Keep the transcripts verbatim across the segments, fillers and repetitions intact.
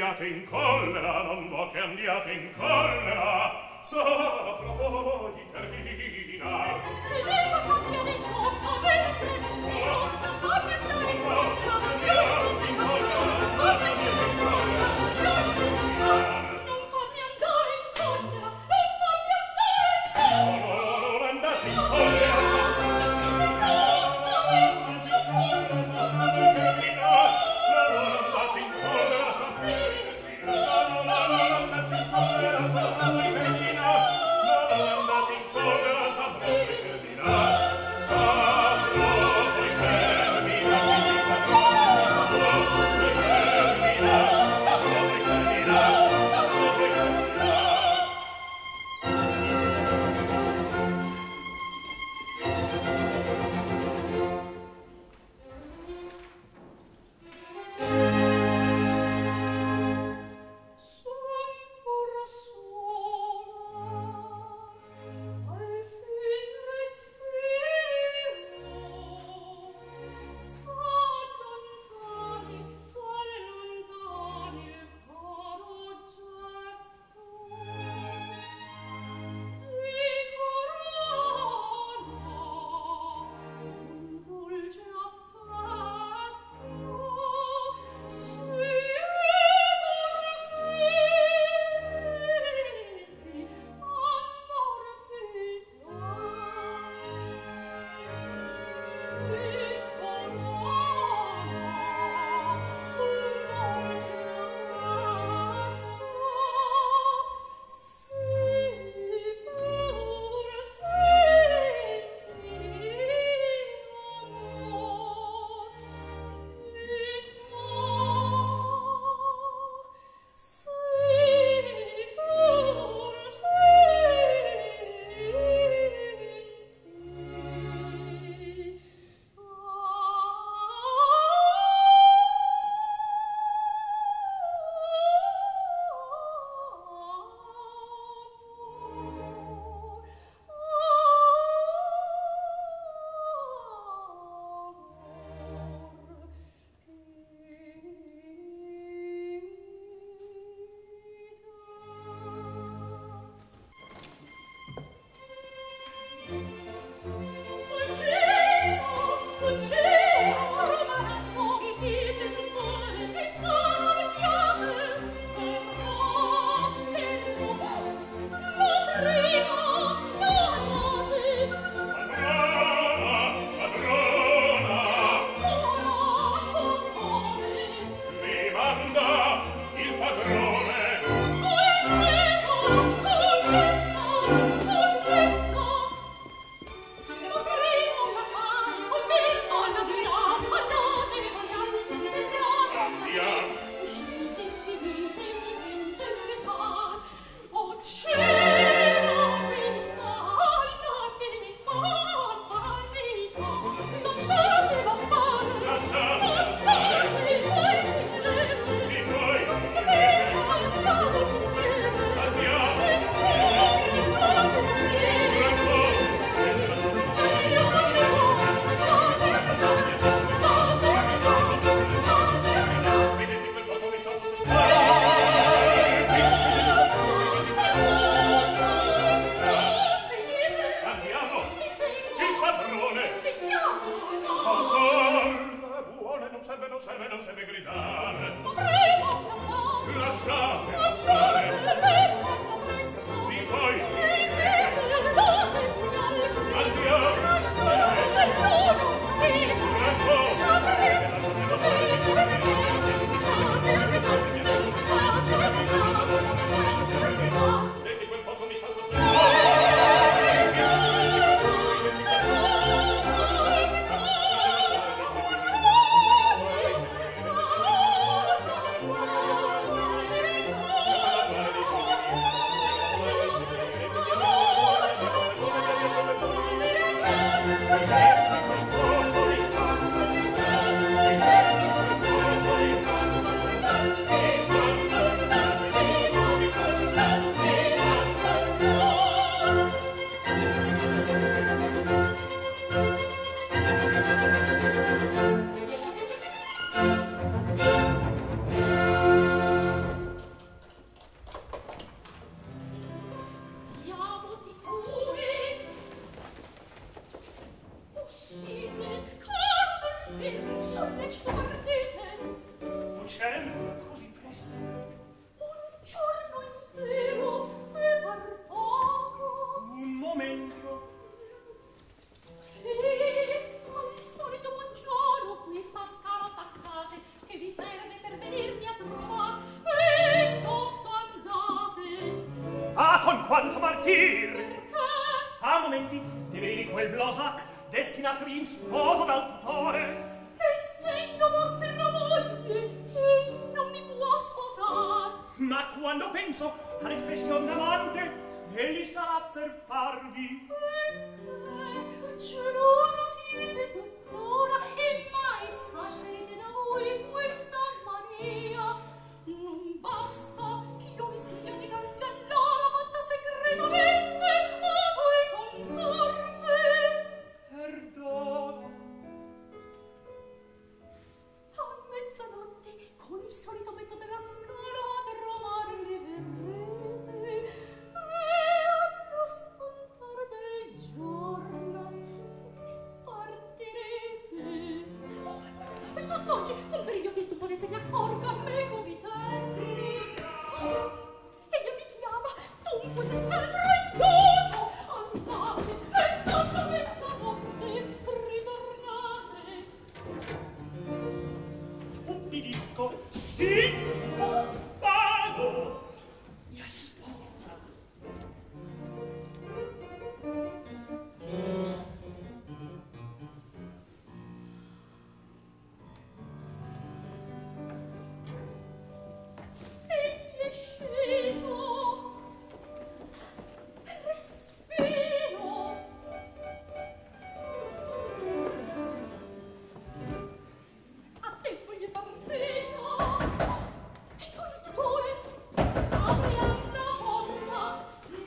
andiate in collera, non vo che andiate in collera. Sopra di termina. Che detto cambia detto, a me prevenzione, non voglio andare in collera, non mi si collera, non voglio andare in collera, non mi si collera, non fammi andare in collera, non voglio andare in collera. No, no, non andate in collera. Non si colpa, non si colpa, non si colpa. No, non andate in collera, sono sì. No, no, no, non andate in collera, sono stato in benzina. con quanto martir? Perché? A momenti deve venire quel Blansac, destinato in sposo dal tutore. Essendo vostra moglie, ei non mi può sposar. Ma quando penso all'espressione d'amante, egli sarà per farvi. Perché? Geloso siete tuttora e mai scaccerete da voi questa mania. Non basta che io mi sia dinanzi a loro fatta segretamente a voi consorte. Perdono. A mezzanotte con il solito mezzo della scala a trovarmi verrete e allo spuntar del giorno partirete. Oh, tutt'oggi con periglio che il tutore se ne accorga a me covitelli. Egli mi chiama dunque senz'altro indugio. Andate e tanto mezzanotte ritornate. Ubbidisco, sì, vado, mia sposa. Egli è sceso. Respiro. A tempo gli è partita. Ecco il tutore. Apri la porta.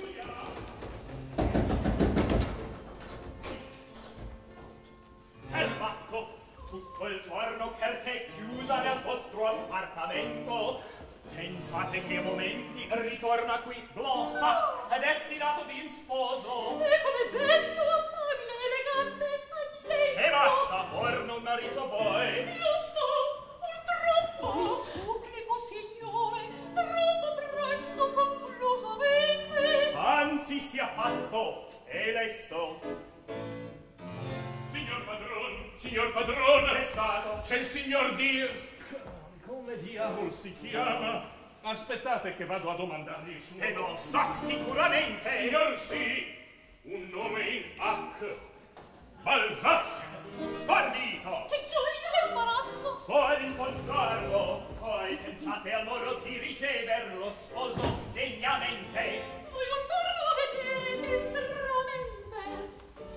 Perbacco, tutto il giorno perché chiusa nel vostro appartamento. Pensate che a momenti ritorna qui Blansac, è destinato in sposo. E come bello, amabile, elegante, a lei. E basta, or non marito voi. Lo so, purtroppo. Vi supplico, signore, troppo presto concluso avete. Anzi sia fatto, e lesto. Signor padron, signor padron, Arrestato. c'è il signor Dir. Come diavolo si chiama? Aspettate che vado a domandargli il suo E non nome. sa sicuramente. Signor sì, un nome in H. Balzac. Stordito. Che gioia, che imbarazzo. Poi incontrarlo, poi pensate al modo di ricever lo sposo degnamente. Voi non torno a vedere estremamente.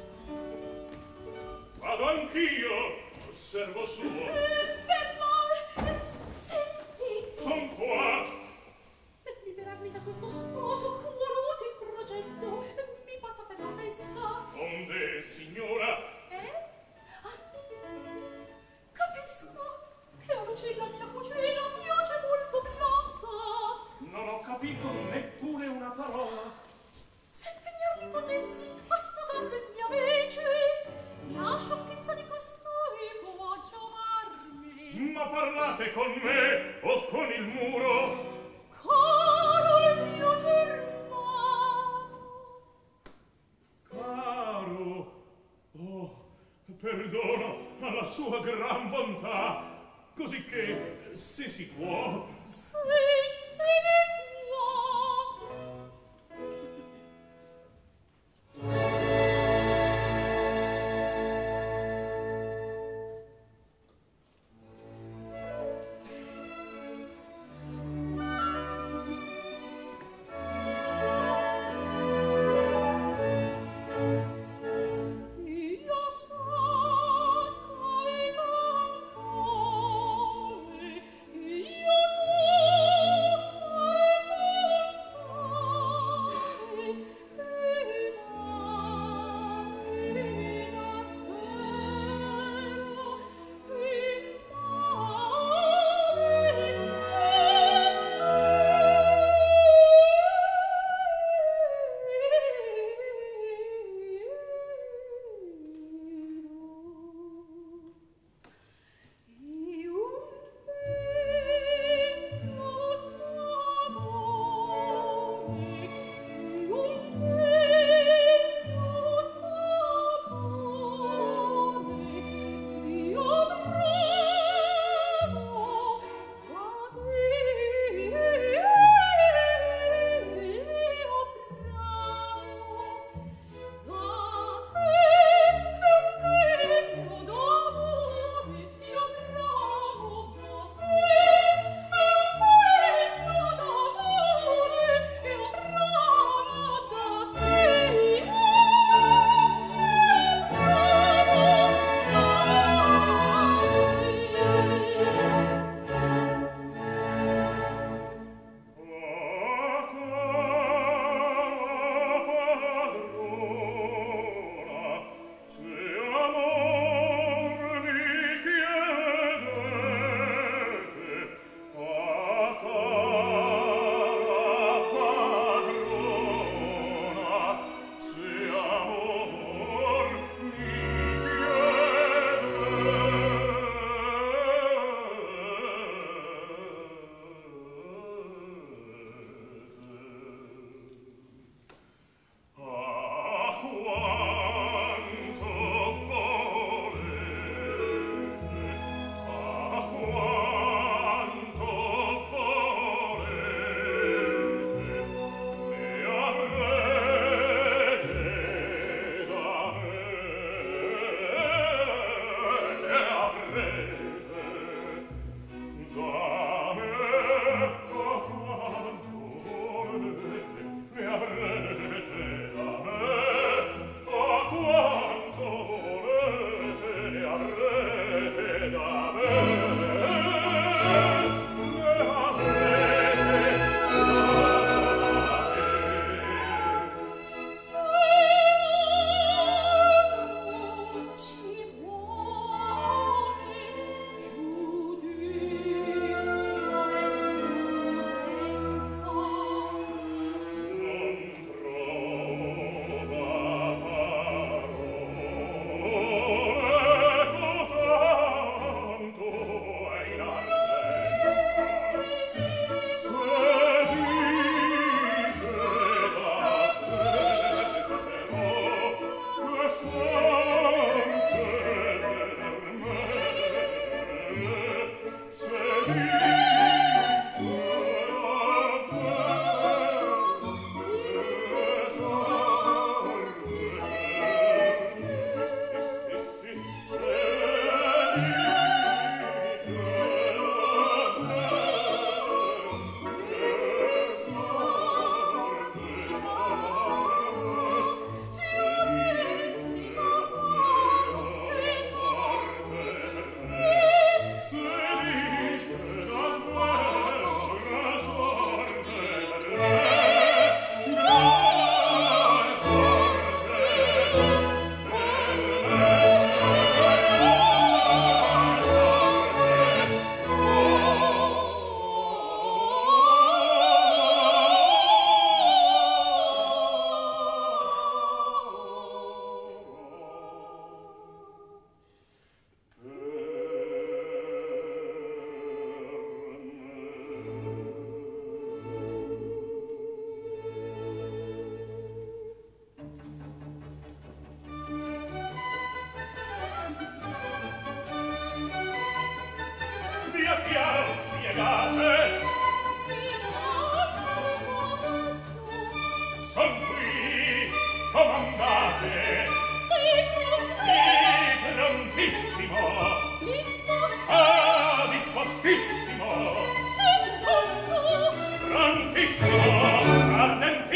Vado anch'io, osservo suo. Eh, ferma, eh, senti. Son qua. Per liberarmi da questo sposo cuoruto in progetto, mi passa per la testa. Onde, signora? Eh? Ah, capisco che a Lucilla mia cugina piace molto Blansac. Non ho capito neppure una parola. Se impegnarmi potessi a sposarle mia vece, la sciocchezza di costui può giovarmi. Ma parlate con me o con il muro? Caro il mio germano. Caro, oh, perdono alla sua gran bontà, così che, se si può, Sentimi io so che mancare, io so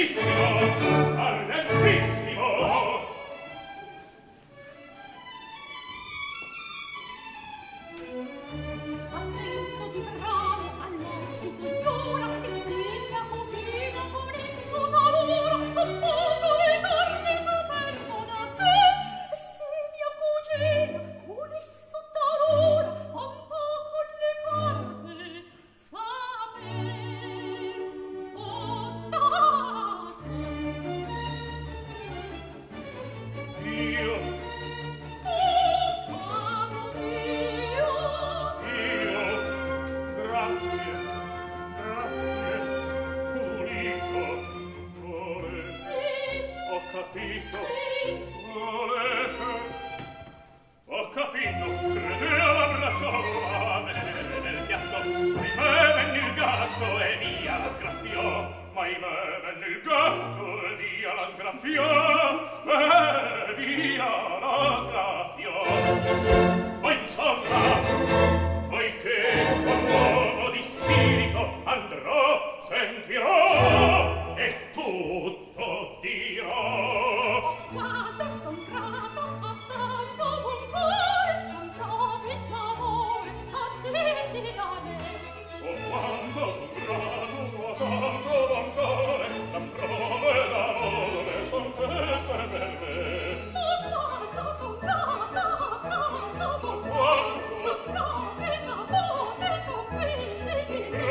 ardentissimo, ardentissimo. Attento di bravo all'ospite ignora e se mia cugina con esso talora un poco le carte sapermo da te e se mia cugina con esso talora fa un poco le carte saper da te. Io capito, volete, ho capito, crede all'abbracciarla nel piatto, ma venne il gatto e via la sgraffiò, ma venne il gatto e via la sgraffiò, e via la sgraffiò. Ma insomma, poiché son uomo di spirito, andrò, sentirò e tutto dirò. Oh, quanto son grato a tanto buon cuore, tanto vita amore, attenti da me. Oh, quanto son grato a tanto buon cuore, tanto vita amore, son queste per me. Oh, quanto son grato a tanto buon cuore, tanto vita amore, son queste per me.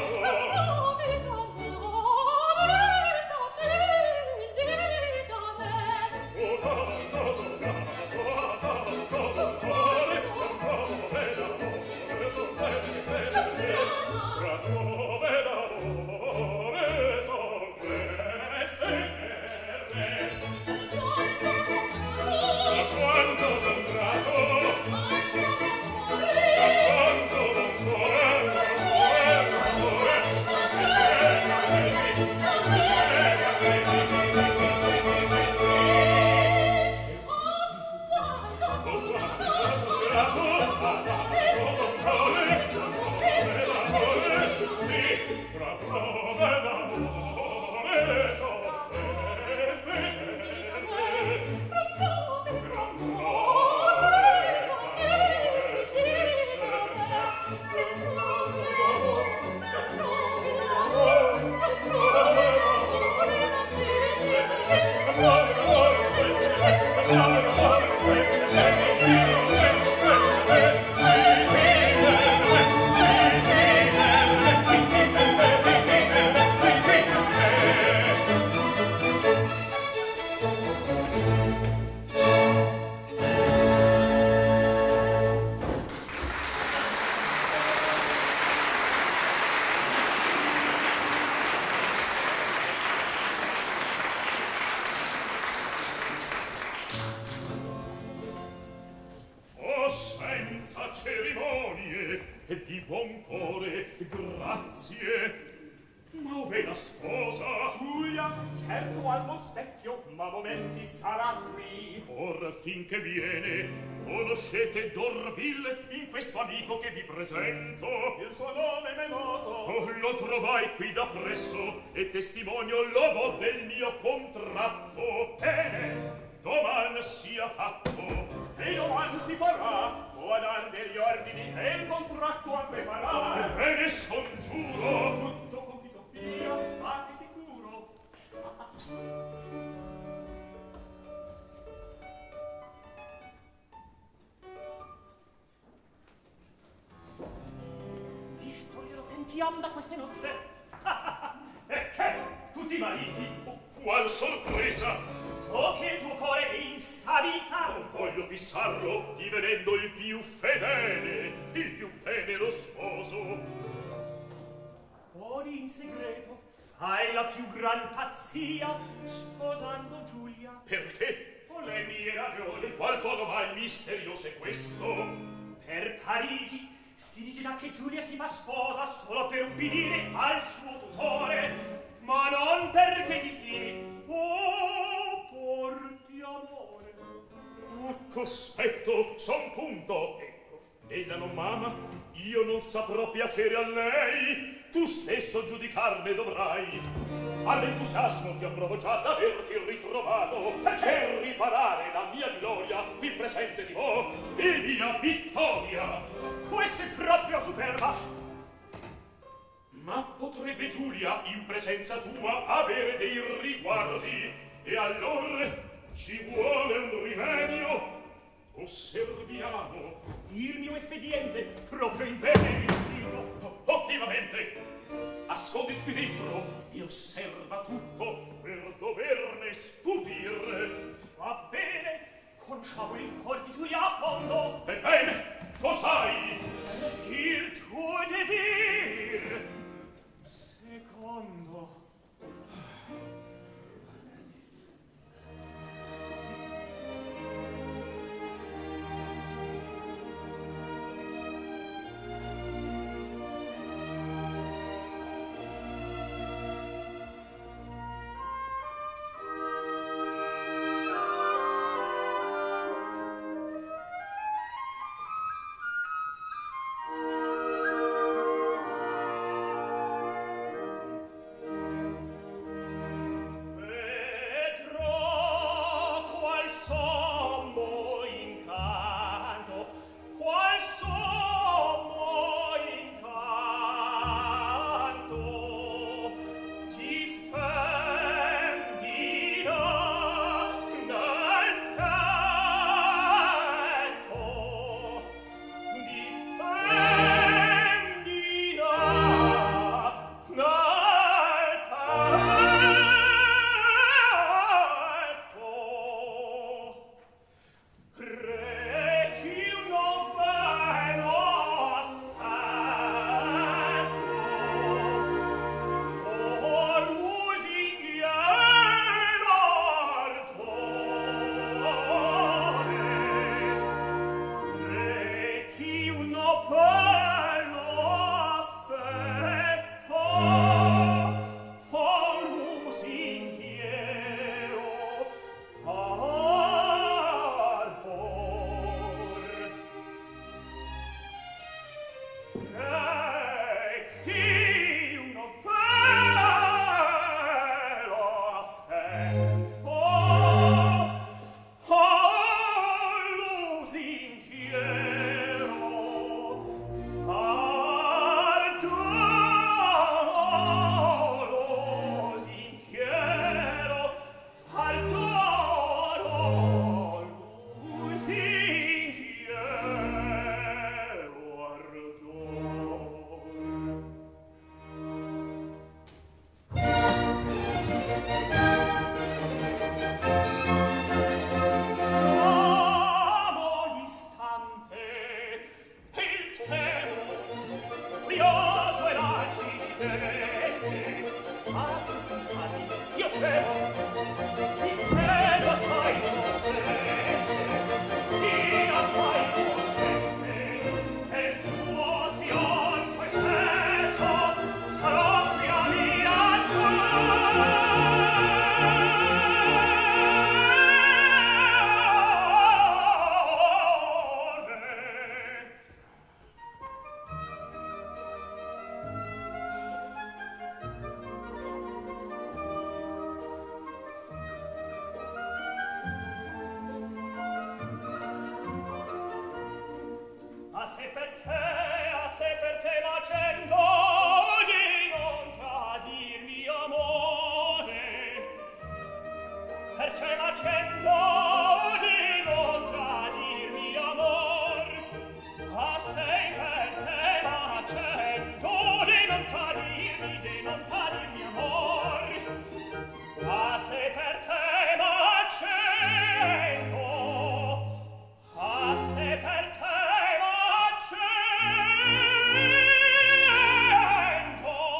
Finché viene, conoscete Dorvil, in questo amico che vi presento. Il suo nome m'è noto. Oh, lo trovai qui da presso e testimonio lo vo del mio contratto. Bene, doman sia fatto. E doman si farà, o dar degli ordini e il contratto a preparare. Ebbene son giuro. Tutto compito fia, state sicuro. Da queste nozze e che tutti i mariti oh, qual sorpresa so che il tuo cuore è instabilità non voglio fissarlo divenendo il più fedele il più tenero sposo odi in segreto fai la più gran pazzia sposando Giulia perché? con le mie ragioni qual tono mai misterioso è questo per Parigi si dice già che Giulia si fa sposa solo per ubbidire al suo tutore, ma non perché ti stimi o porti amore. Ah, cospetto, son punto. Ecco, ella non m'ama, io non saprò piacere a lei, tu stesso giudicarne dovrai. all'entusiasmo ti approvo già d'averti ritrovato, perché riparare la mia gloria qui presente ti vo di mia vittoria. Questa è proprio superba. Ma potrebbe Giulia in presenza tua avere dei riguardi, e allora ci vuole un rimedio. Osserviamo. Il mio espediente proprio in bene è riuscito. Ottimamente. Ascolti qui dentro e osserva tutto per doverne stupire. Va bene, conosciamo il cuore di Giulia a fondo. Ebbene, cos'hai? Il tuo desir. Secondo.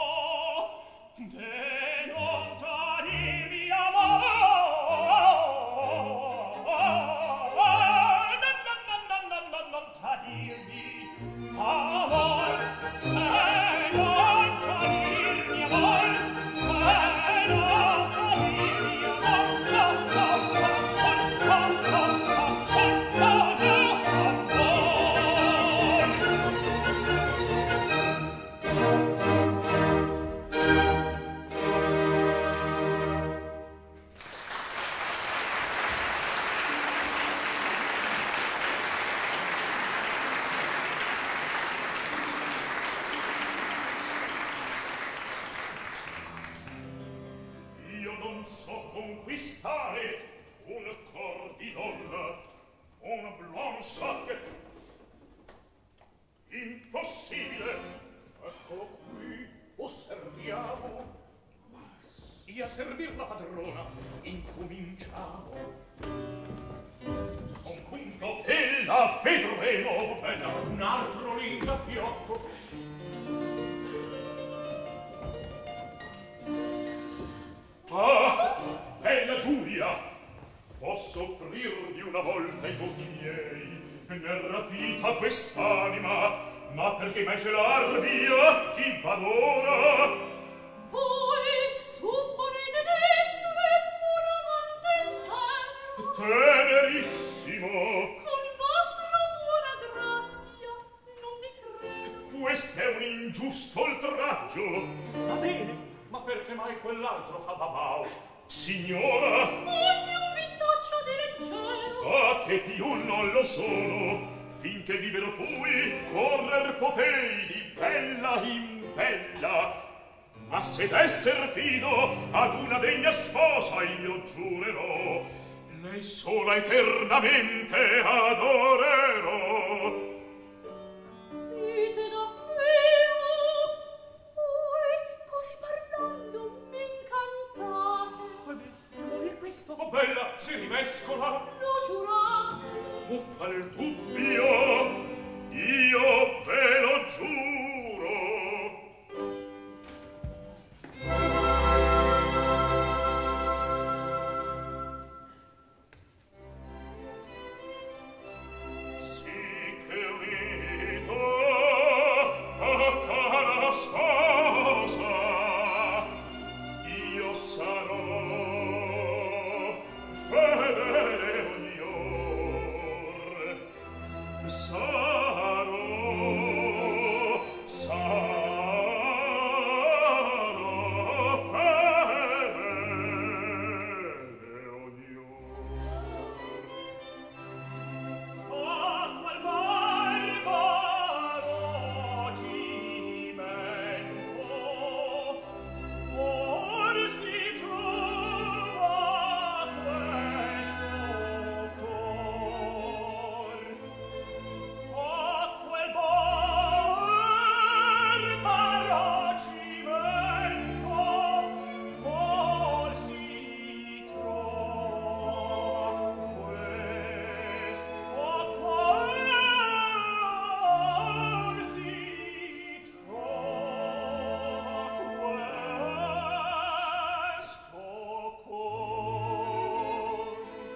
Amor conquistare un cor di donna, un Blansac. Impossibile. Eccolo qui, osserviamo. Io a servir la padrona, incominciamo. Son punto che la vedremo, bella, un altro ringraziotto. Ah, bella Giulia, posso offrirvi una volta i voti miei. N'è rapita quest'anima, ma perché mai celarvi a chi vadora? Voi supponete d'essere un amante tenero, Tenerissimo. con vostra buona grazia, non vi credo. Questo è un ingiusto oltraggio. Va bene, ma perché mai quell'altro fa babau? Signora, Ognuno vi taccia di leggero. ah, che più non lo sono. Finché libero fui, correr potei di bella in bella. Ma se d'esser fido ad una degna sposa io giurerò, lei sola eternamente adorerò. Dite davvero, voi così parlando mi incantate. Devo dir questo? Oh, bella, si rimescola. Lo giurate. Oh, qual dubbio, io ve lo giuro. Sì che unito a cara sposa io sarò fedele ognor, sarò, sarò fedele ognor. Ah, qual barbaro cimento or si trova questo cor. Ah, quel barbaro cimento or si trova questo cor. Si trova questo cor.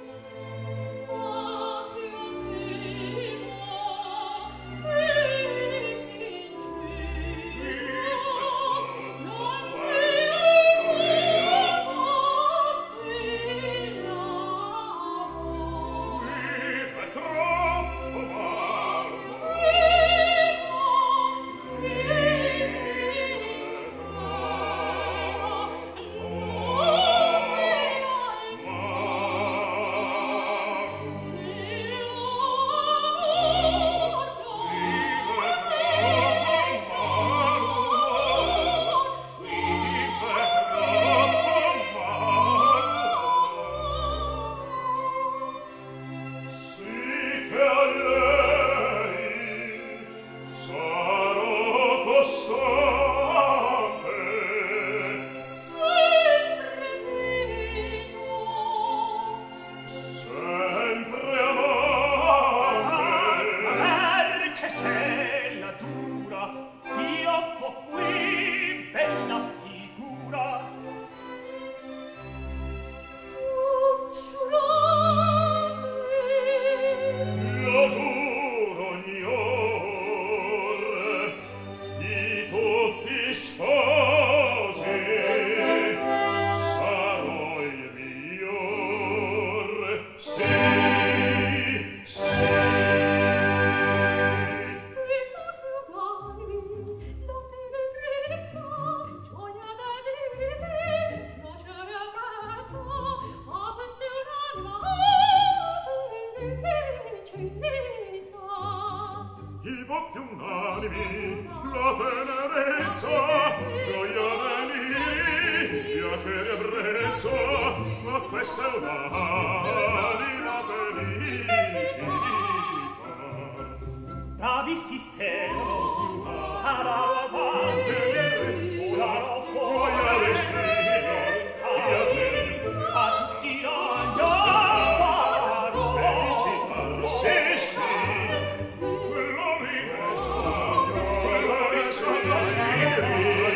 Vive troppo marmo, sì che a lei sarò costante, Sempre vivo. sempre amante. Perché se la dura io fo qui bella figura. Lo giuro ognor di tutti sposi sarò il miglior. Sì, sì. Il vo più unanimi, la tenerezza, gioia deliri, piacere ebbrezza, ma questa è un'anima felicità. Bravissi servo, ad avanti, una Gioia vestire, via gente, a tutti noi amaro. felicità, sì, sì, quello rimesso, quello rimesso,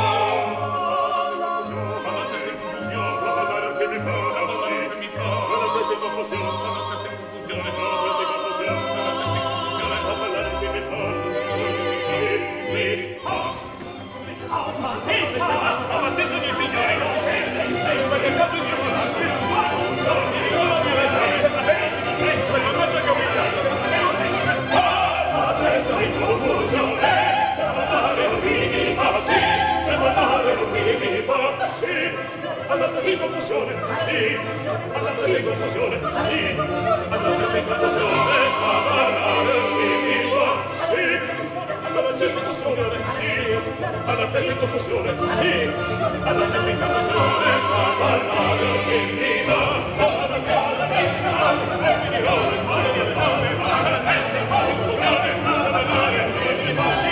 Che mi fa alla testa in confusione, sì, alla testa in confusione, sì, alla testa in confusione, cavalare vivo, sì, alla testa in confusione, sì, alla testa in confusione, sì, alla testa in confusione, cavalare vivo, alla testa in confusione, e mi dirò le mani di alzare, alla testa in confusione, cavalare vivo, sì,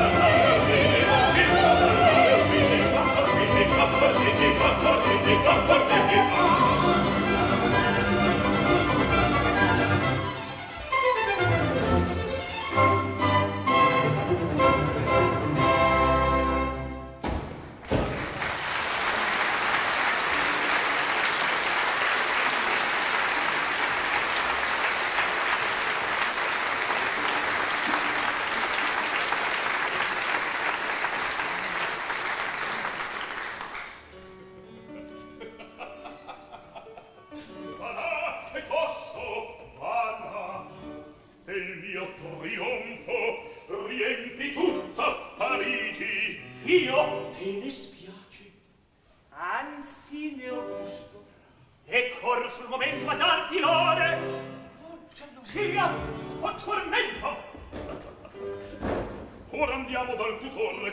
ora andiamo dal tutor.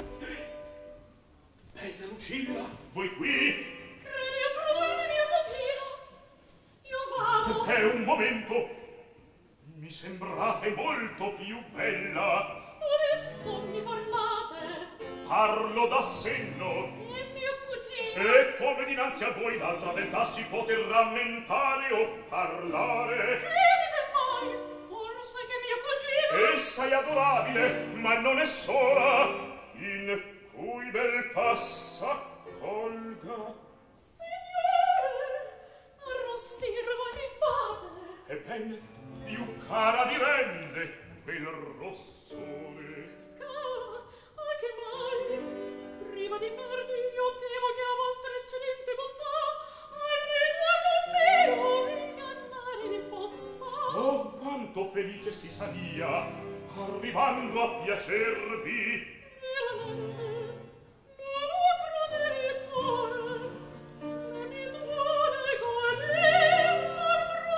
Bella Lucilla, voi qui? Credi a trovarmi mio cugino? Io vado. È un momento. Mi sembrate molto più bella. Adesso mi parlate. Parlo da senno. È mio cugino. E come dinanzi a voi l'altra beltà si poter rammentare o parlare? Credite mai, forse che mio cugino. Essa è adorabile, ma non è sola. In cui beltà s'accolga. Signore, arrossirvo mi fate. Ebbene, più cara vi rende quel rossore. Cara, a che mai? Prima di merdi io temo che la vostra eccellente bontà al riguardo mio ingannare vi possa. Oh, quanto felice si saria arrivando a piacervi. Veramente, non lo crederei pure. Non mi duole goder l'altro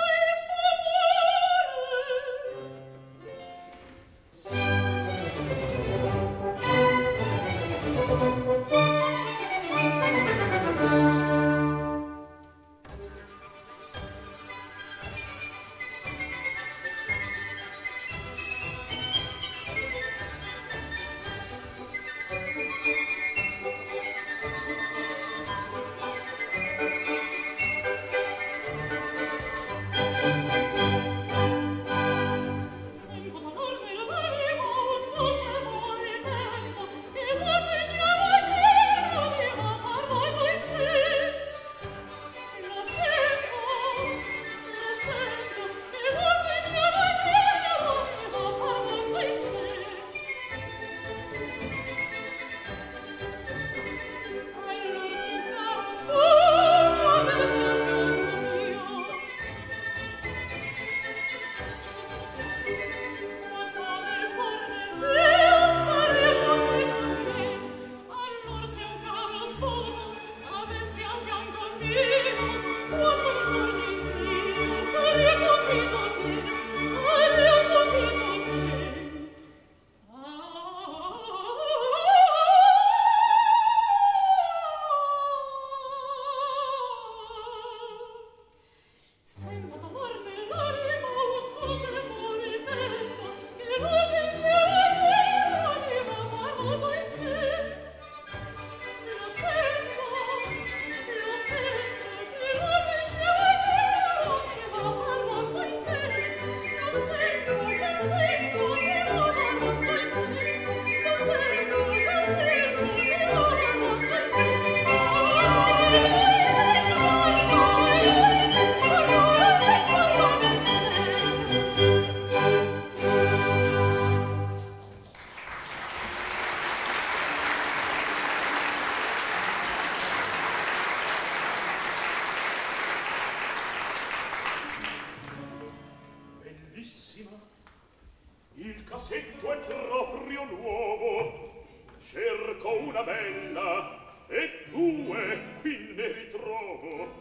e due qui ne ritrovo.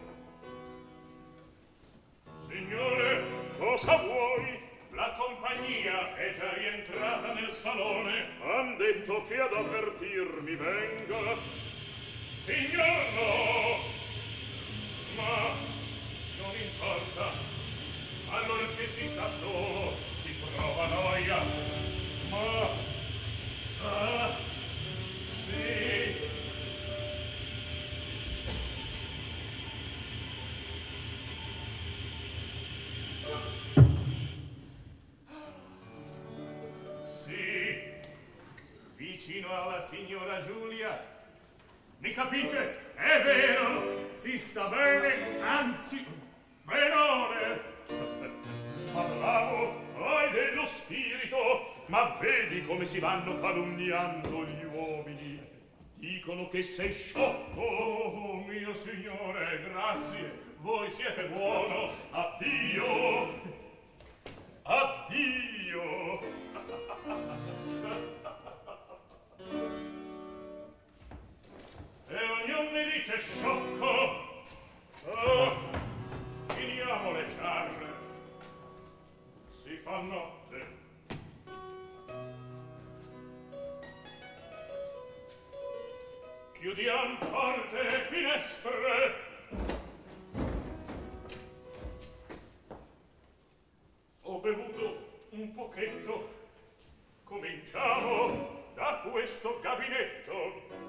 Signore, Cosa vuoi? la compagnia è già rientrata nel salone. Han detto che ad avvertirmi venga. Signor, no! Ma non importa. Allora che si sta solo, si prova noia. Ma... Ah, sì... Vicino alla signora Giulia. Mi capite? È vero, si sta bene, anzi, benone. Parlavo, hai dello spirito, ma vedi come si vanno calunniando gli uomini. Dicono che sei sciocco. Oh, mio signore, grazie, voi siete buono. Addio. Addio. E ognuno mi dice sciocco. Oh, finiamo le ciarre. Si fa notte. Chiudiamo porte e finestre. Ho bevuto un pochetto. Cominciamo da questo gabinetto.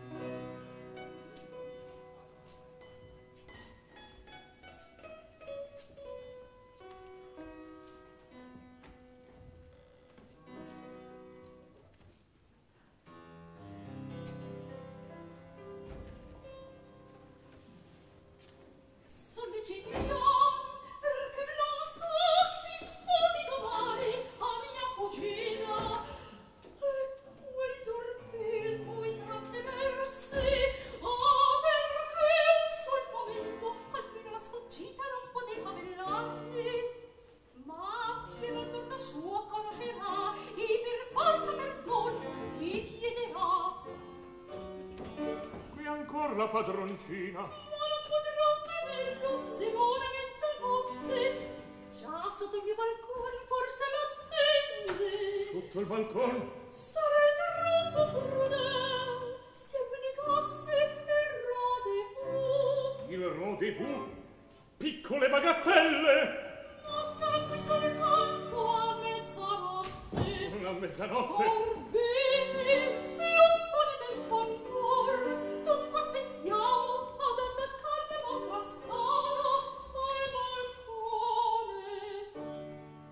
Perché Blansac si sposi domani a mia cugina e quel Dorvil cui trattenersi, oh, perché un sol momento almeno la sfuggita non poteva vellarmi, ma che la torta sua conoscerà e per forza perdono mi chiederà. Qui ancora la padroncina. Simone mezzanotte, già sotto il mio balcone forse m'attende. Sotto il balcone? Sarei troppo crudele se mi negasse il rendezvous. Il rendezvous? Piccole bagattelle! Ma sarà qui soltanto a mezzanotte. A mezzanotte? Orbene, fai un po' di tempo ancora. Dunque aspettiamo ad attaccare la nostra scala al balcone.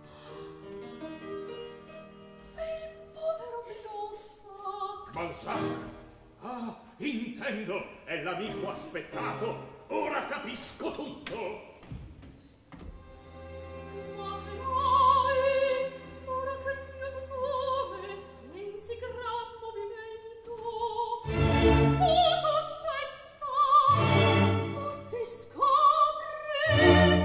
E il povero Blansac. Blansac? Ah, intendo, è l'amico aspettato. Ora capisco tutto. Ma se mai, ora che il mio tutore è in sì gran movimento, o sospetta, o ti scopre,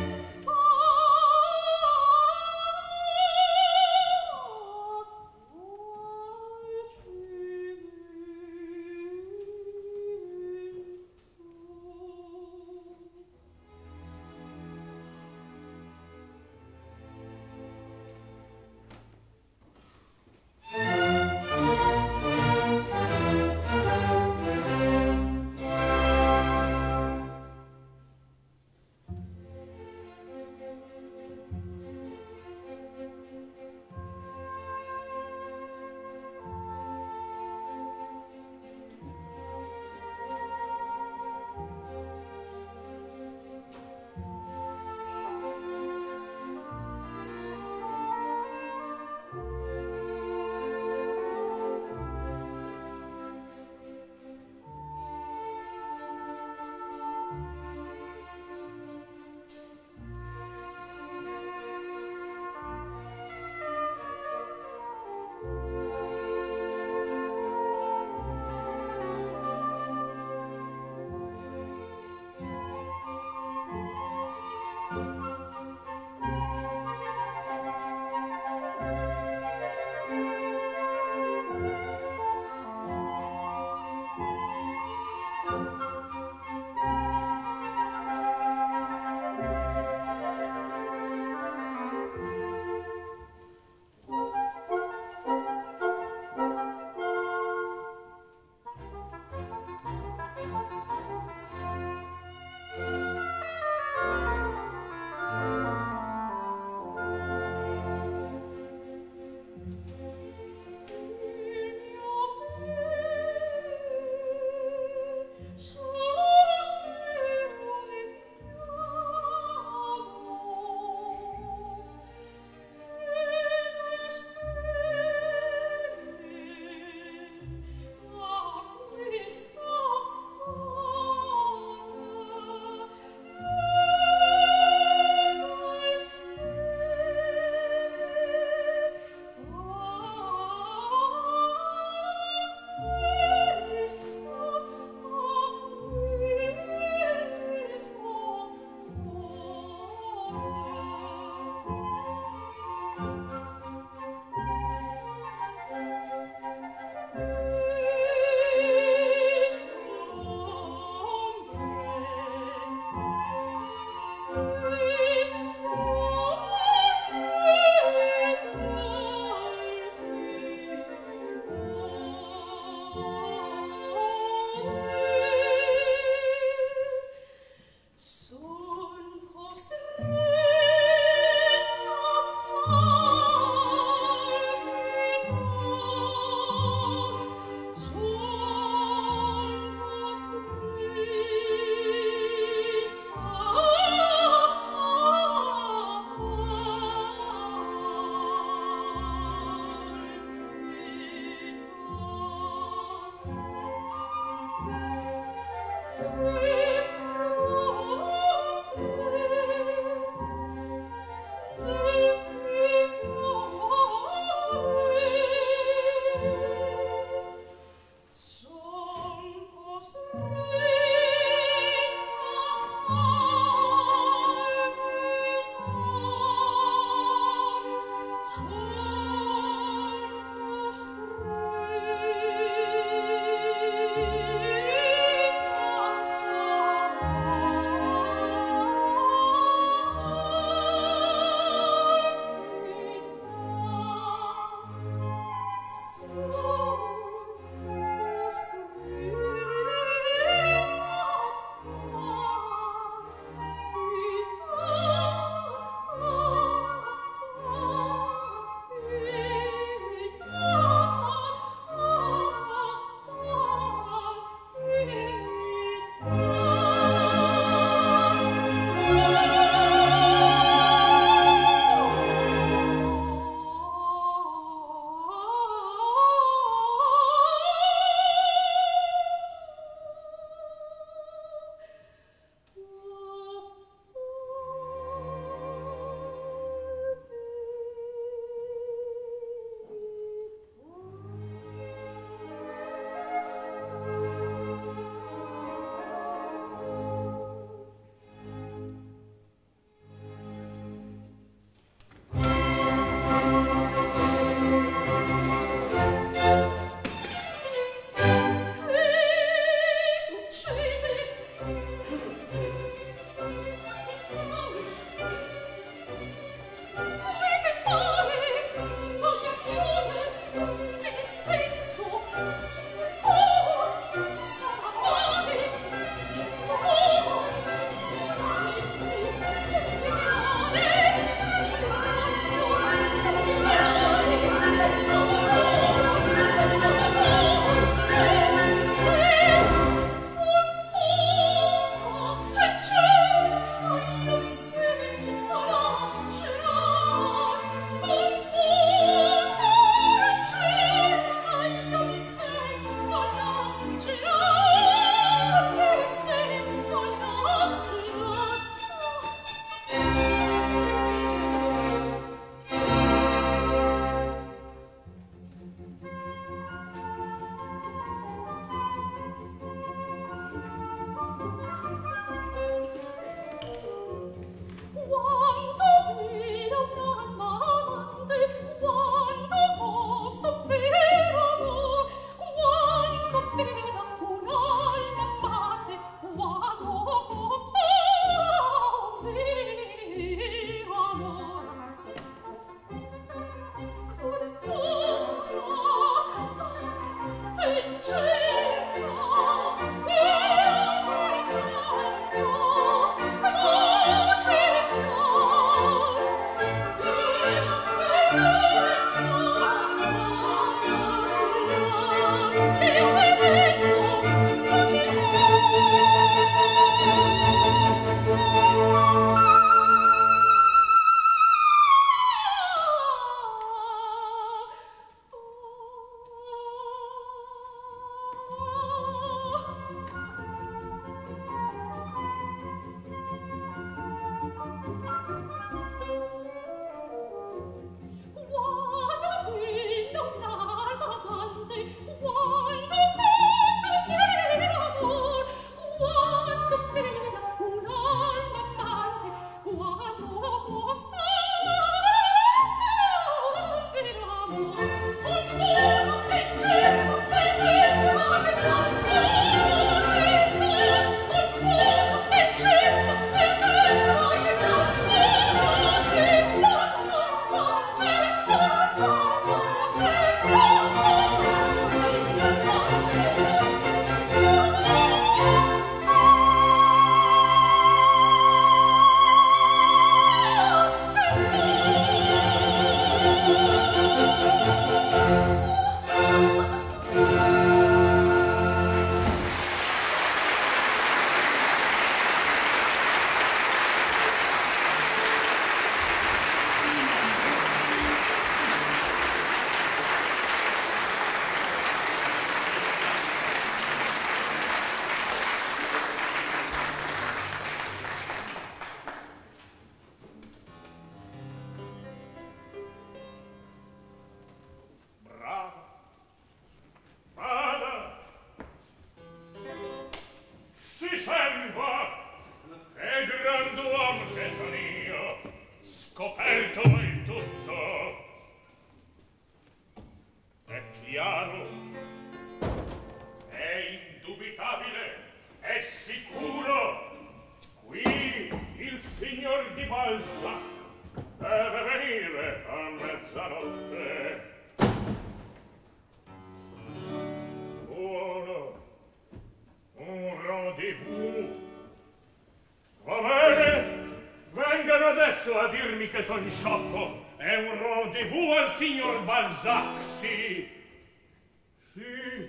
rendezvous. Va bene, vengano adesso a dirmi che son sciocco. È un rendezvous al signor Blansac, sì. Sì,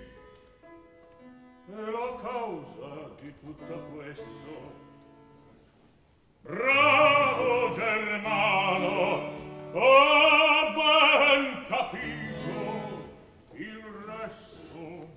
è la causa di tutto questo. Bravo Germano, ho ben capito il resto.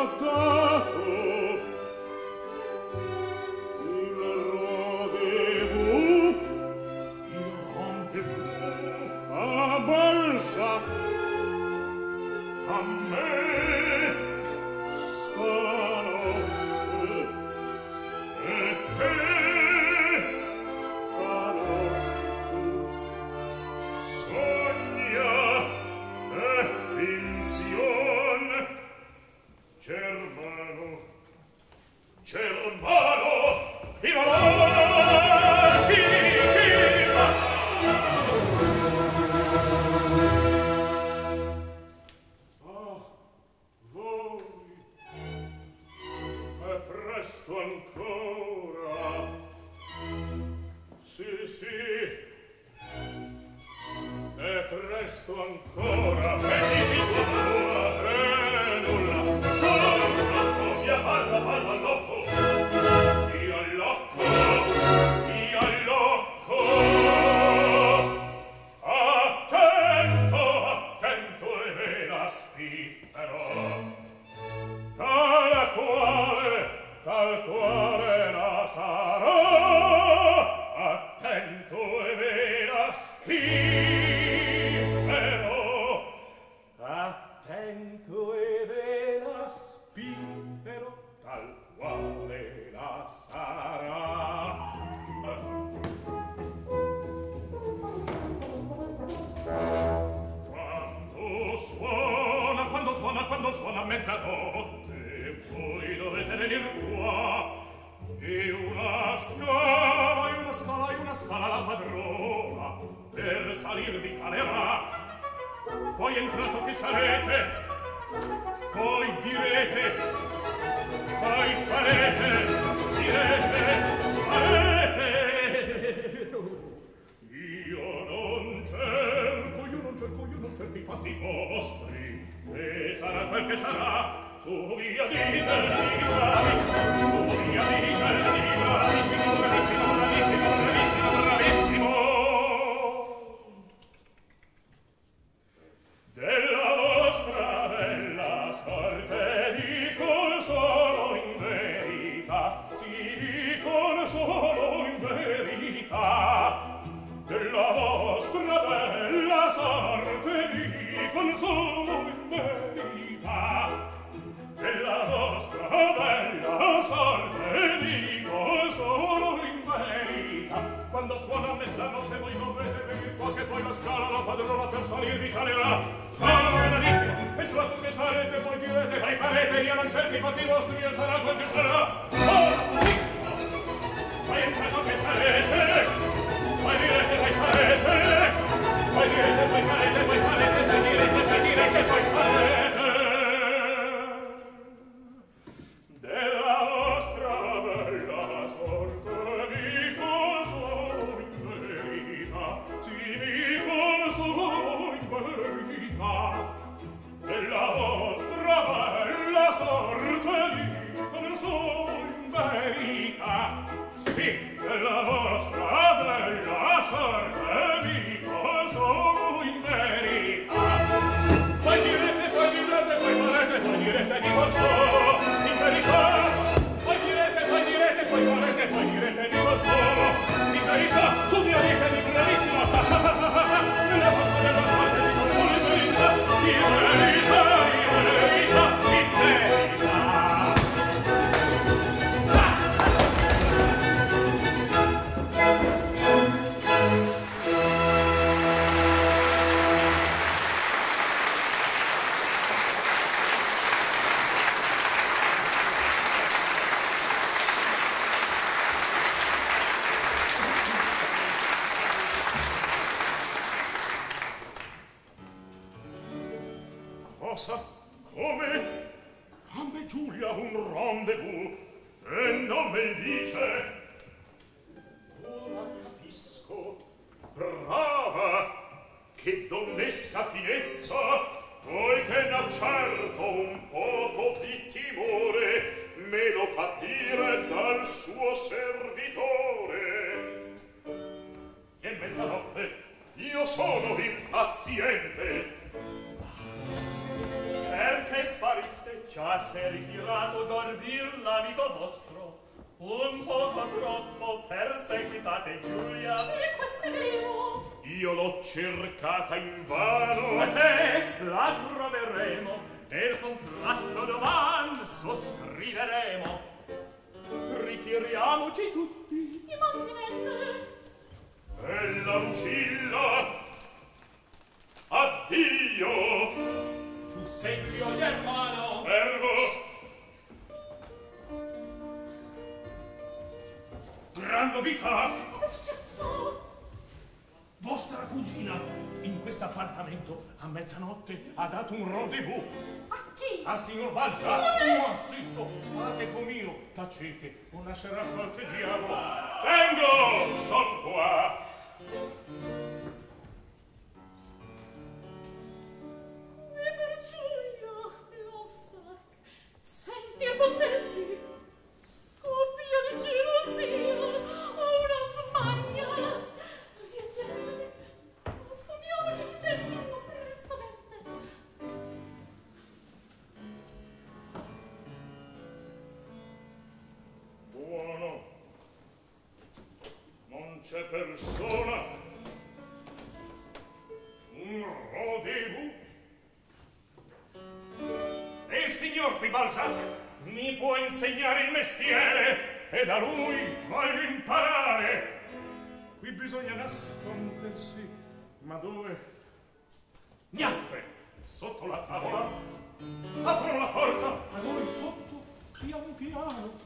Cosa? Come? A me Giulia un rendezvous e non me dice. Ora capisco. Brava! Che donnesca finezza! Poiché n'ha certo un poco di timore, me lo fa dire dal suo servitore. E mezzanotte io sono impaziente. Perché spariste? Già sei ritirato. incontrato Dorvil, l'amico vostro, un poco troppo perseguitate Giulia. E questo è vero. Io l'ho cercata invano. Eh, la troveremo, nel contratto doman sosscriveremo. Ritiriamoci tutti. Immantinente. Bella Lucilla, addio. Tu sei mio germano. Servo. Gran novità. Cosa è successo? Vostra cugina in questo appartamento a mezzanotte ha dato un rendezvous. A chi? Al signor Blansac. Ma zitto, fate com'io, tacete, o nascerà qualche diavolo. Vengo, son qua. E per Giulia, Blansac, senti e potessi, scoppio di gelosia, o una smania. Viaggiare, nascondiamoci di dentro prestamente. Buono. Non c'è persona. Un rendezvous. E il signor di Balzac mi può insegnare il mestiere e da lui voglio imparare. Qui bisogna nascondersi, ma dove? Gnaffe, sotto la tavola. Apro la porta, a voi sotto, pian piano.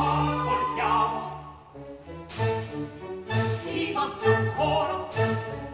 Ascoltiamo. Si batte ancora.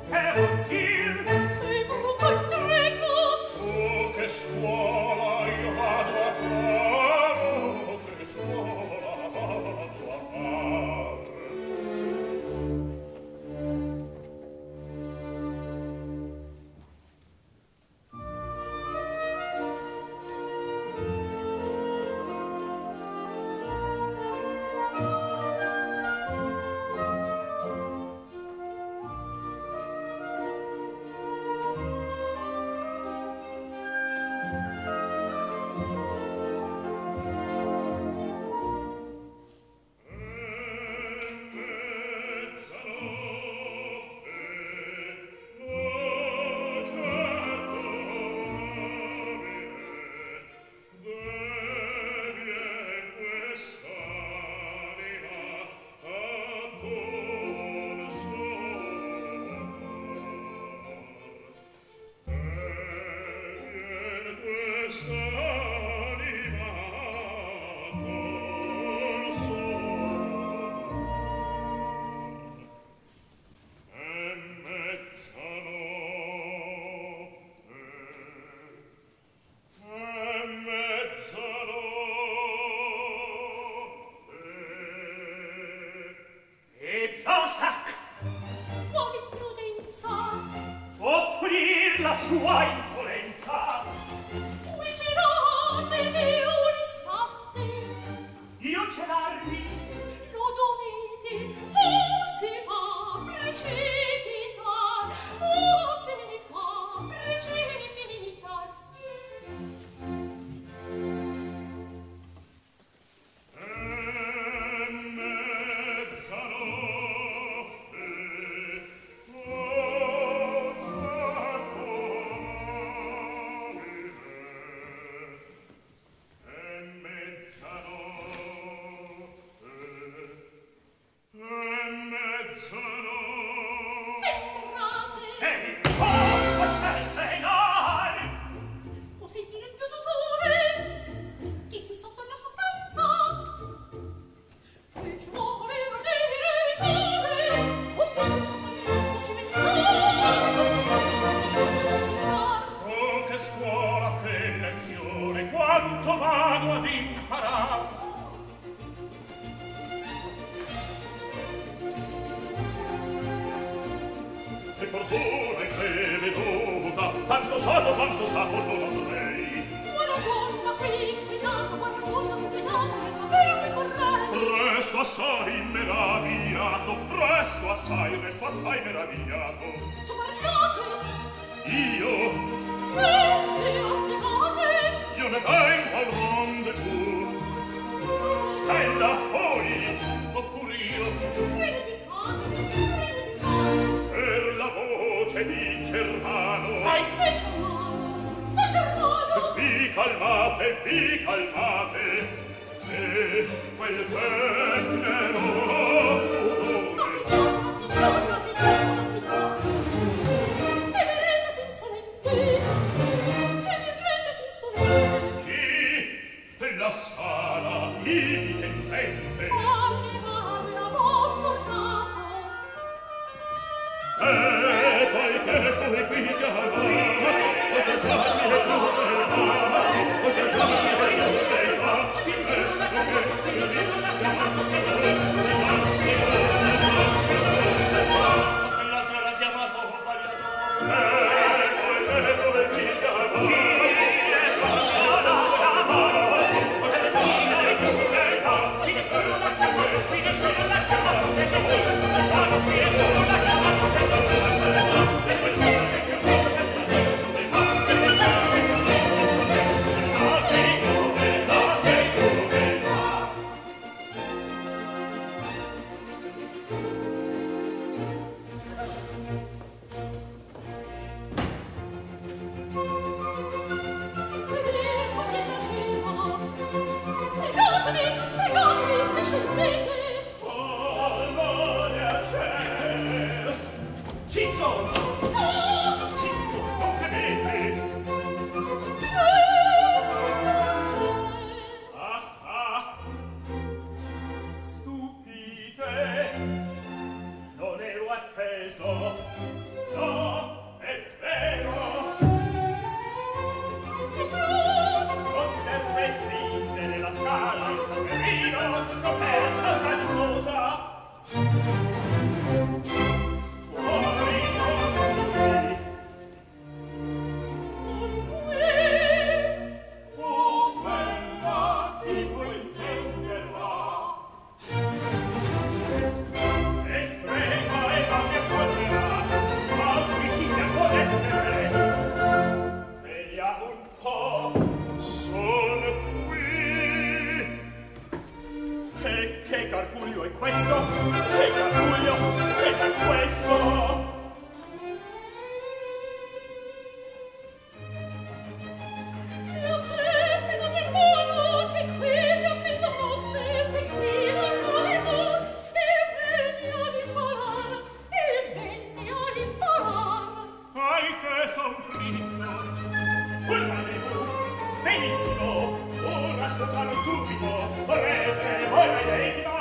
benissimo. Ora sposalo subito. Correte, voi medesima.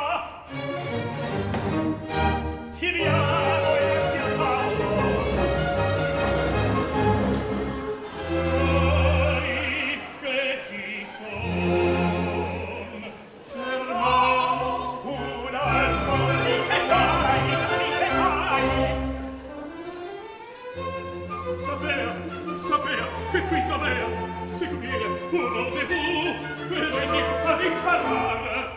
Tiriamo innanzi al tavolo. Voi che ci son, Servamo un altro lì che fai, lì che fai. sapea, sapea che qui dovea seguire un rendezvous per venire ad imparare.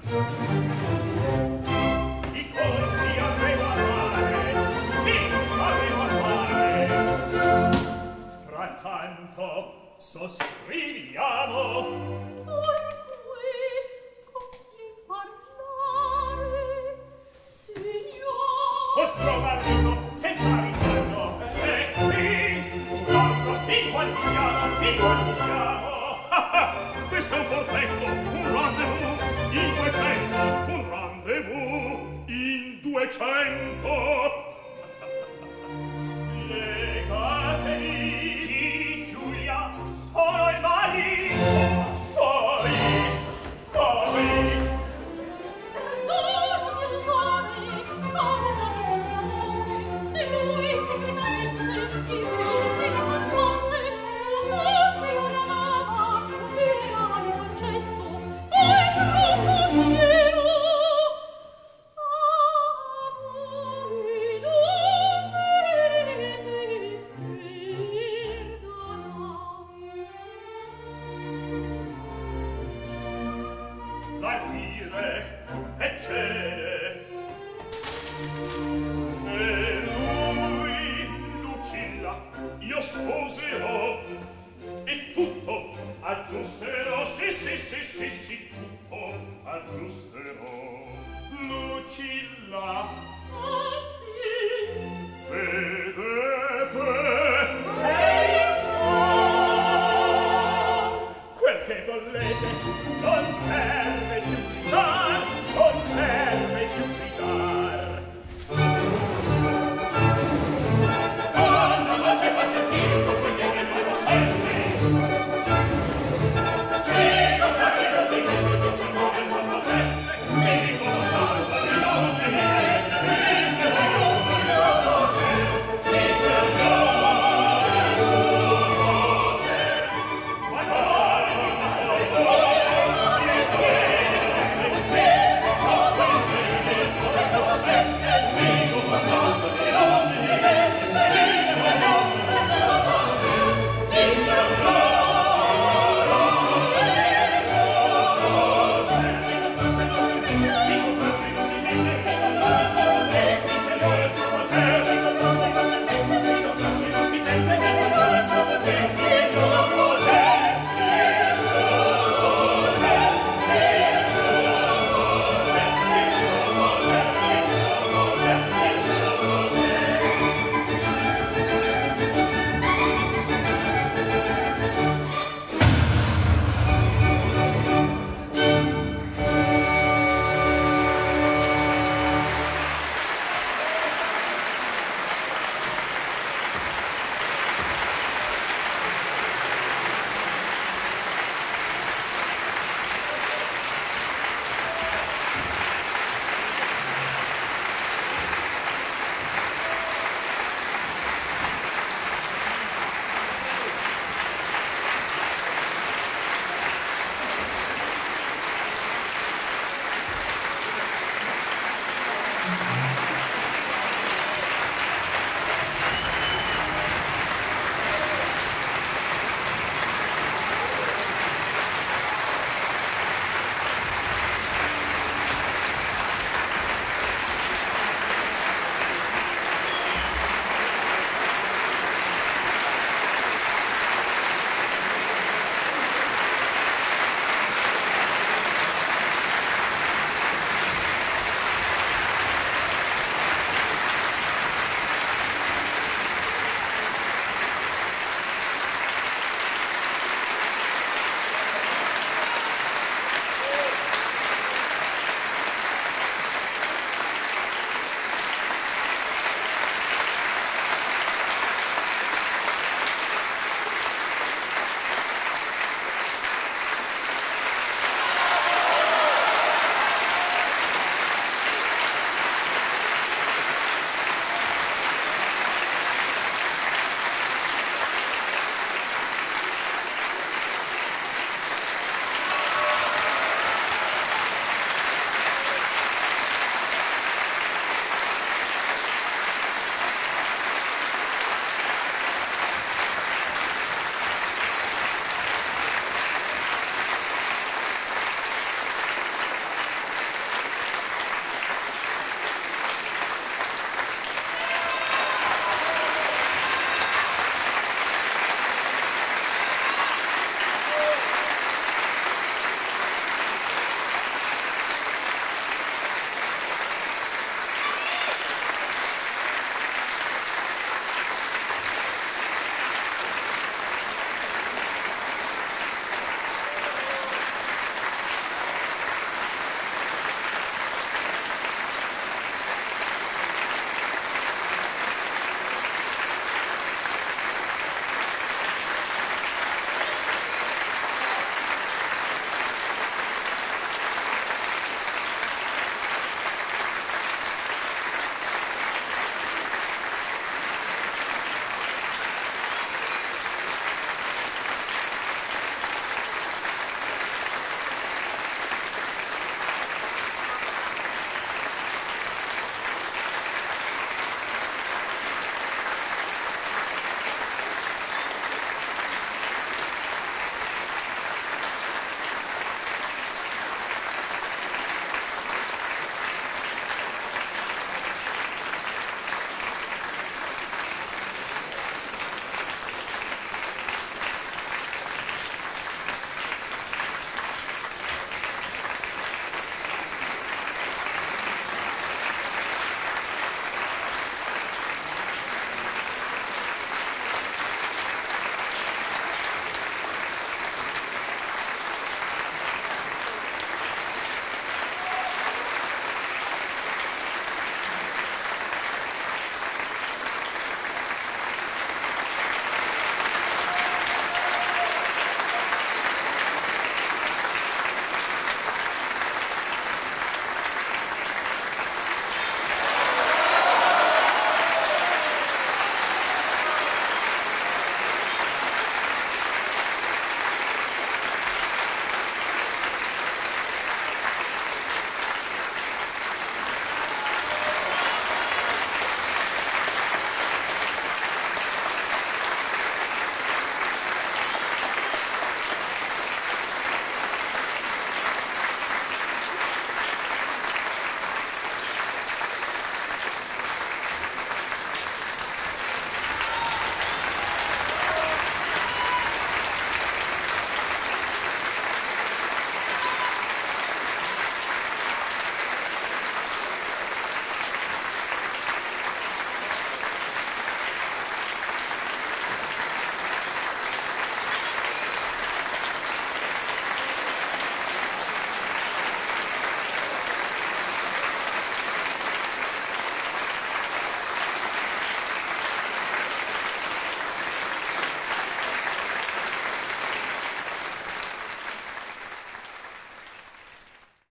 I conti avevo a fare, sì, avevo a fare. Frattanto, soscriviamo. Or qui con chi parlare, signor? Vostro marito, senza ritorno, è qui. Un altro, in quanti siamo, in quanti siamo. Ah, ah, questo è un portento, un rendezvous in duecento, un rendezvous in duecento. Spiegatevi, di Giulia, sono il marito. Fuori, fuori. Perdono, mio tutore, cosa mi vuole amore? Di lui segretamente, di voi non consente, sposate io l'amava, e l'amava concesso, poi troppo fiero. Amore, dove Partire e cede. E lui, Lucilla, io sposerò e tutto aggiusterò, sì, sì, sì, sì, sì, tutto aggiusterò. Lucilla, Ah,